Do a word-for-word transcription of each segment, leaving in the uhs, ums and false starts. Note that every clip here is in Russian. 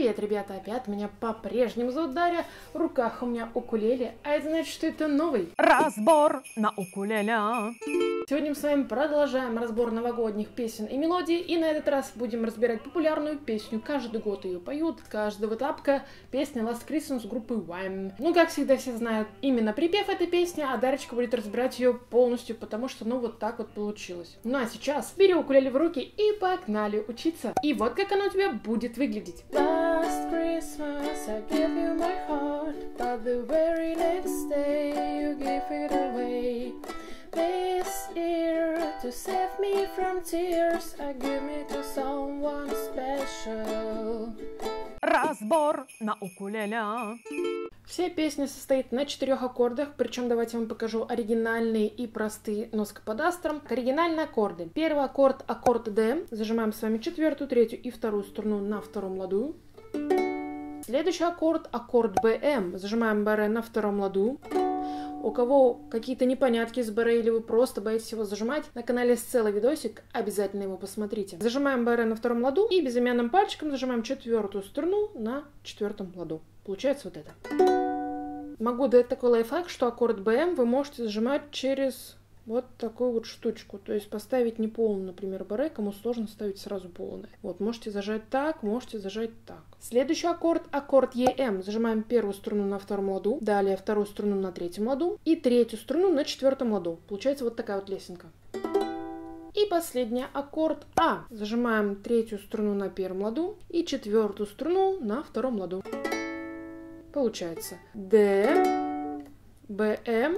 Привет, ребята, опять меня по-прежнему зовут Дарья, в руках у меня укулеле, а это значит, что это новый разбор на укулеле. Сегодня мы с вами продолжаем разбор новогодних песен и мелодий, и на этот раз будем разбирать популярную песню. Каждый год ее поют, каждого этапка песня Last Christmas группы Wham. Ну, как всегда, все знают именно припев этой песни, а Дарочка будет разбирать ее полностью, потому что, ну, вот так вот получилось. Ну, а сейчас бери укулеле в руки и погнали учиться. И вот как оно у тебя будет выглядеть. Last Christmas I gave you my heart, but the very next day you gave it away. This year, to save me from tears, I give me to someone special. Разбор на укулеле. Вся песня состоит на четырех аккордах, причем давайте я вам покажу оригинальные и простые, но с каподастром. Оригинальные аккорды. Первый аккорд — аккорд D. Зажимаем с вами четвертую, третью и вторую струну на втором ладу. Следующий аккорд — аккорд БМ. Зажимаем баре на втором ладу. У кого какие-то непонятки с баре или вы просто боитесь его зажимать, на канале есть целый видосик, обязательно его посмотрите. Зажимаем баре на втором ладу и безымянным пальчиком зажимаем четвертую струну на четвертом ладу. Получается вот это. Могу дать такой лайфхак, что аккорд БМ вы можете зажимать через вот такую вот штучку. То есть поставить не полную, например, баре, кому сложно ставить сразу полное. Вот, можете зажать так, можете зажать так. Следующий аккорд — аккорд ЕМ. Зажимаем первую струну на втором ладу, далее вторую струну на третьем ладу и третью струну на четвертом ладу. Получается вот такая вот лесенка. И последний аккорд А. Зажимаем третью струну на первом ладу и четвертую струну на втором ладу. Получается Д, БМ,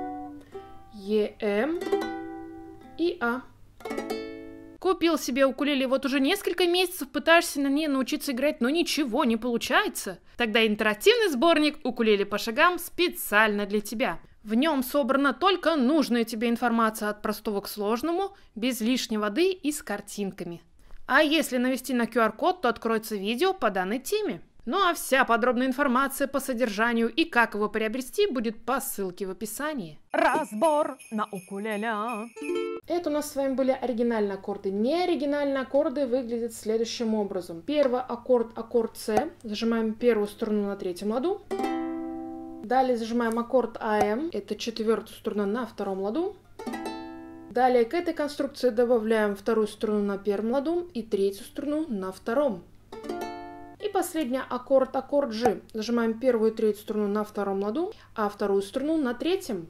ЕМ и А. Купил себе укулеле, вот уже несколько месяцев пытаешься на ней научиться играть, но ничего не получается. Тогда интерактивный сборник «Укулеле по шагам» специально для тебя. В нем собрана только нужная тебе информация от простого к сложному, без лишней воды и с картинками. А если навести на ку ар код, то откроется видео по данной теме. Ну а вся подробная информация по содержанию и как его приобрести будет по ссылке в описании. Разбор на укулеле. Это у нас с вами были оригинальные аккорды. Неоригинальные аккорды выглядят следующим образом. Первый аккорд — аккорд С. Зажимаем первую струну на третьем ладу. Далее зажимаем аккорд АМ. Это четвертая струна на втором ладу. Далее к этой конструкции добавляем вторую струну на первом ладу и третью струну на втором. И последний аккорд — аккорд G. Зажимаем первую и третью струну на втором ладу, а вторую струну на третьем.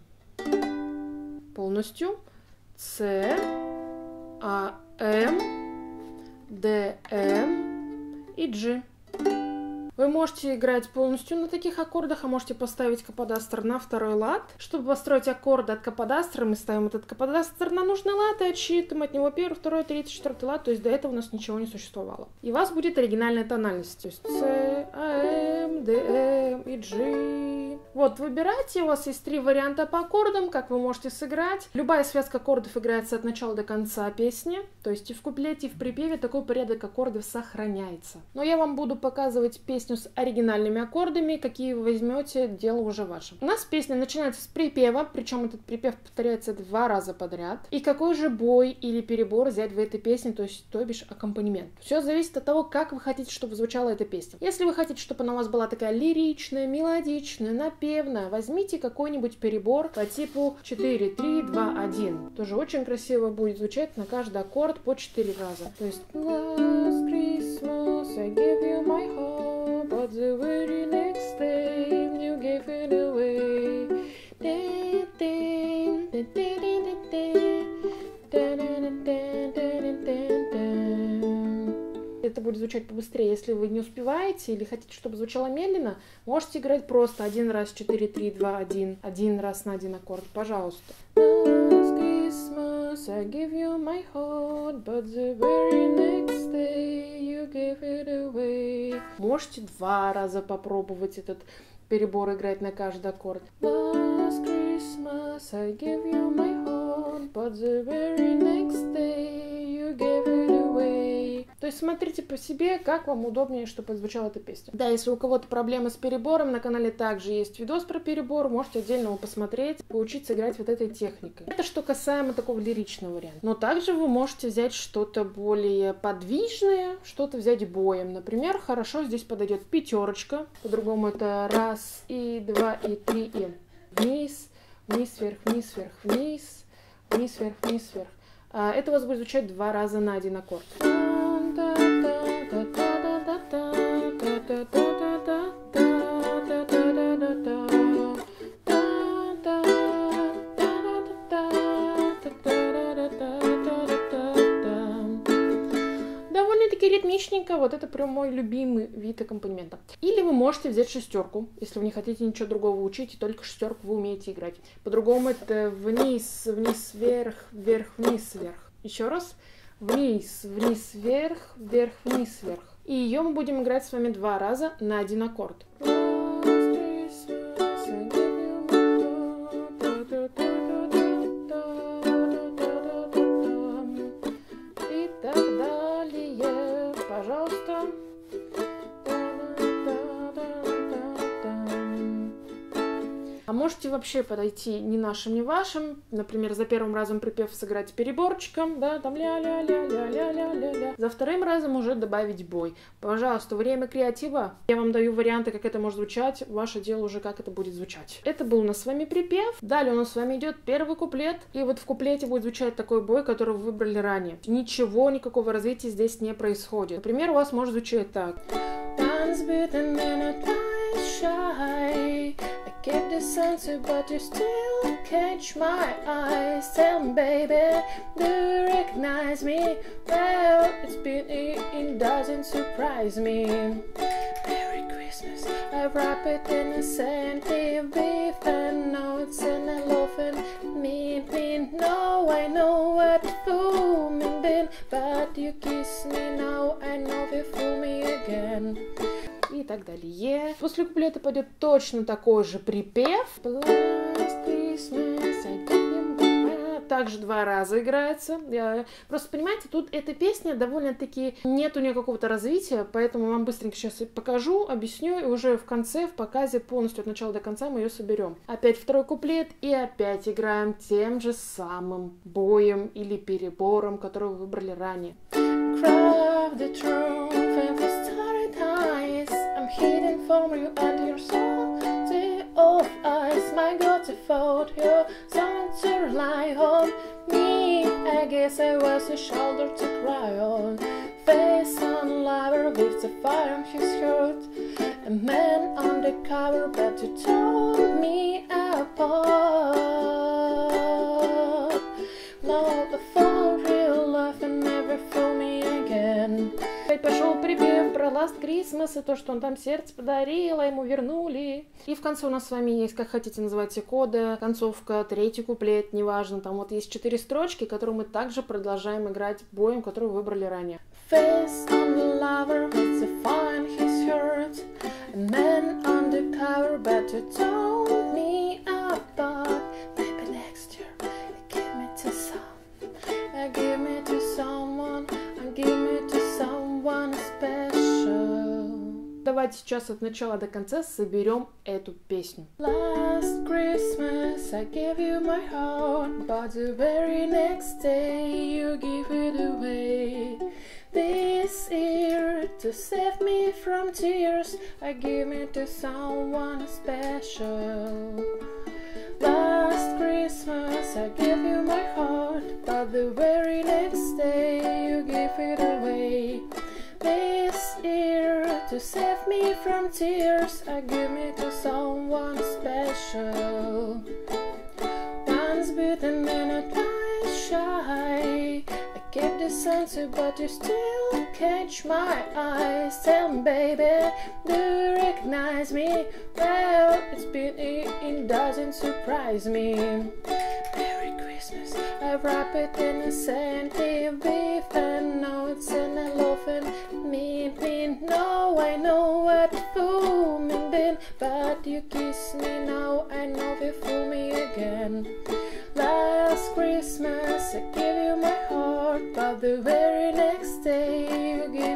Полностью. С, А, М, Д, М и G. Вы можете играть полностью на таких аккордах, а можете поставить каподастр на второй лад. Чтобы построить аккорды от каподастра, мы ставим этот каподастр на нужный лад и отсчитываем от него первый, второй, третий, четвертый лад. То есть до этого у нас ничего не существовало. И у вас будет оригинальная тональность. То есть С, А, М, Д, М и G. Вот, выбирайте. У вас есть три варианта по аккордам, как вы можете сыграть. Любая связка аккордов играется от начала до конца песни. То есть и в куплете, и в припеве такой порядок аккордов сохраняется. Но я вам буду показывать песню с оригинальными аккордами, какие вы возьмете, дело уже ваше. У нас песня начинается с припева, причем этот припев повторяется два раза подряд. И какой же бой или перебор взять в этой песне, то есть, то бишь, аккомпанемент. Все зависит от того, как вы хотите, чтобы звучала эта песня. Если вы хотите, чтобы она у вас была такая лиричная, мелодичная, напевная, возьмите какой-нибудь перебор по типу четыре, три, два, один. Тоже очень красиво будет звучать на каждый аккорд по четыре раза. То есть Last Christmas I gave you my heart, but the very next day you gave it away. Это будет звучать побыстрее. Если вы не успеваете или хотите, чтобы звучало медленно, можете играть просто один раз четыре, три, два, один, один раз на один аккорд, пожалуйста. Last Christmas I gave you my heart, but the very next day you gave it away. Можете два раза попробовать этот перебор играть на каждый аккорд. Last Christmas I gave you my heart, but the very next day you gave it away. То есть смотрите по себе, как вам удобнее, чтобы звучала эта песня. Да, если у кого-то проблемы с перебором, на канале также есть видос про перебор, можете отдельно его посмотреть, поучиться играть вот этой техникой. Это что касаемо такого лиричного варианта. Но также вы можете взять что-то более подвижное, что-то взять боем. Например, хорошо здесь подойдет пятерочка, по-другому это раз и два и три и вниз, вниз, вверх, вниз, вверх, вниз, вниз, вверх, вниз, вверх. Это у вас будет звучать два раза на один аккорд. Довольно-таки ритмичненько, вот это прям мой любимый вид аккомпанемента. Или вы можете взять шестерку, если вы не хотите ничего другого учить, и только шестерку вы умеете играть. По-другому это вниз, вниз, вверх, вверх, вниз, вверх. Еще раз. Вниз, вниз, вверх, вверх, вниз, вверх. И ее мы будем играть с вами два раза на один аккорд. И так далее. Пожалуйста. А можете вообще подойти ни нашим, ни вашим. Например, за первым разом припев сыграть переборчиком, да, там ля-ля-ля-ля-ля-ля-ля-ля. За вторым разом уже добавить бой. Пожалуйста, время креатива. Я вам даю варианты, как это может звучать. Ваше дело уже, как это будет звучать. Это был у нас с вами припев. Далее у нас с вами идет первый куплет. И вот в куплете будет звучать такой бой, который вы выбрали ранее. Ничего, никакого развития здесь не происходит. Например, у вас может звучать так. Shy. I keep this answer, but you still catch my eyes. Tell me, baby, do you recognize me? Well, it's been it doesn't surprise me. Merry Christmas. I wrap it in a scented beef and now it's an elephant. Me, me, no, I know what fool me been, but you kiss me now. I know you fool me again. И так далее. После куплета пойдет точно такой же припев. Также два раза играется. Просто понимаете, тут эта песня довольно-таки нет у нее какого-то развития, поэтому вам быстренько сейчас покажу, объясню, и уже в конце, в показе полностью от начала до конца мы ее соберем. Опять второй куплет и опять играем тем же самым боем или перебором, который вы выбрали ранее. Hidden from you and your soul, the of eyes, my God, to fold your son to rely on me. I guess I was a shoulder to cry on. Face on lover with the fire on his shirt. A man undercover, but you tore me apart. Now the phone real life and never fool me again. Пошел припев про Last Christmas, и то, что он там сердце подарил, а ему вернули. И в конце у нас с вами есть, как хотите называйте, кода, концовка, третий куплет, неважно. Там вот есть четыре строчки, которые мы также продолжаем играть боем, который вы выбрали ранее. Face on the lover with the fire in his shirt. A man undercover, but you told me apart. Maybe next year, give me to some, give me to someone, give me to someone special. Давайте сейчас от начала до конца соберем эту песню. Last Christmas I gave you my heart, but the very next day you give it away. This year, to save me from tears, I give it to someone special. Last Christmas I gave you my heart, but the very next day you give it away. This year, to save me from tears, I give it to someone special. Once bitten and twice shy, I keep this answer, but you still catch my eyes. Tell me, baby, do you recognize me? Well, it's been it doesn't surprise me. Merry Christmas. I wrap it in a scented beef and now it's an elephant. Me, me, no, I know what fool me been, but you kiss me now, I know you fool me again. Last Christmas I gave you my heart, but the very next day you gave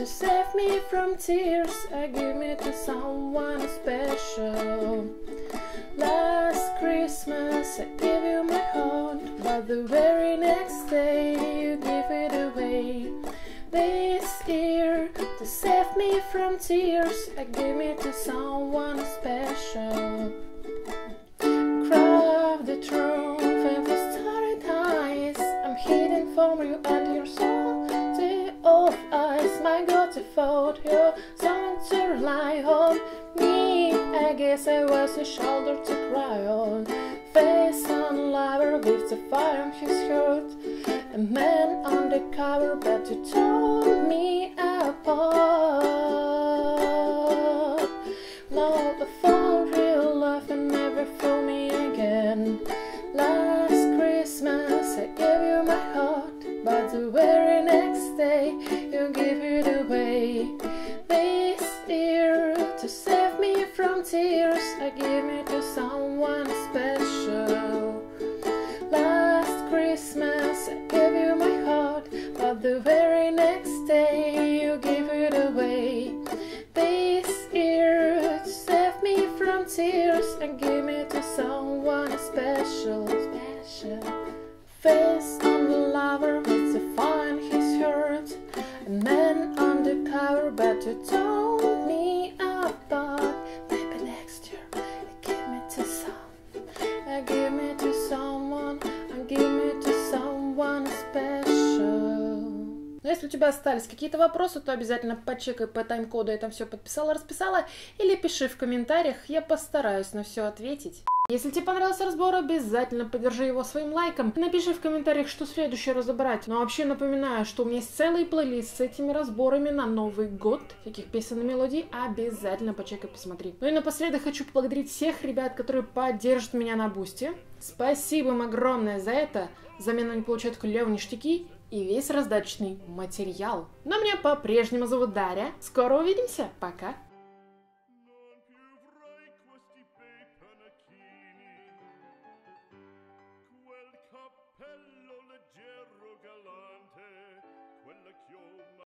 to save me from tears, I give me to someone special. Last Christmas I gave you my heart, but the very next day you give it away. This year, to save me from tears, I give it to someone special. Craft the truth and the starry eyes, I'm hiding from you and your soul. The of eyes, my God, to fold you, someone to rely on. Me, I guess I was a shoulder to cry on. Face on lover with the fire on his heart. A man undercover, but you tore me apart. Now I found real love and never fool me again. Last Christmas I gave you my heart, but the very next day you give it away. This year, to save me from tears, I give it to someone special. Last Christmas I gave you my heart, but the very next day you give it away. This year, to save me from tears, I give it to someone special, special. Face on the lover with the fire in his heart. A man undercover, but you told me apart. Maybe next year, give me to some. Give me to someone, give me to someone special. Но если у тебя остались какие-то вопросы, то обязательно почекай по тайм-коду, я там все подписала, расписала, или пиши в комментариях, я постараюсь на все ответить. Если тебе понравился разбор, обязательно поддержи его своим лайком. Напиши в комментариях, что следующее разобрать. Но вообще напоминаю, что у меня есть целый плейлист с этими разборами на Новый год. Всяких песен и мелодий. Обязательно почекай, посмотри. Ну и напоследок хочу поблагодарить всех ребят, которые поддержат меня на Бусти. Спасибо им огромное за это. Взамен они получают клевые ништяки и весь раздаточный материал. Но меня по-прежнему зовут Дарья. Скоро увидимся. Пока.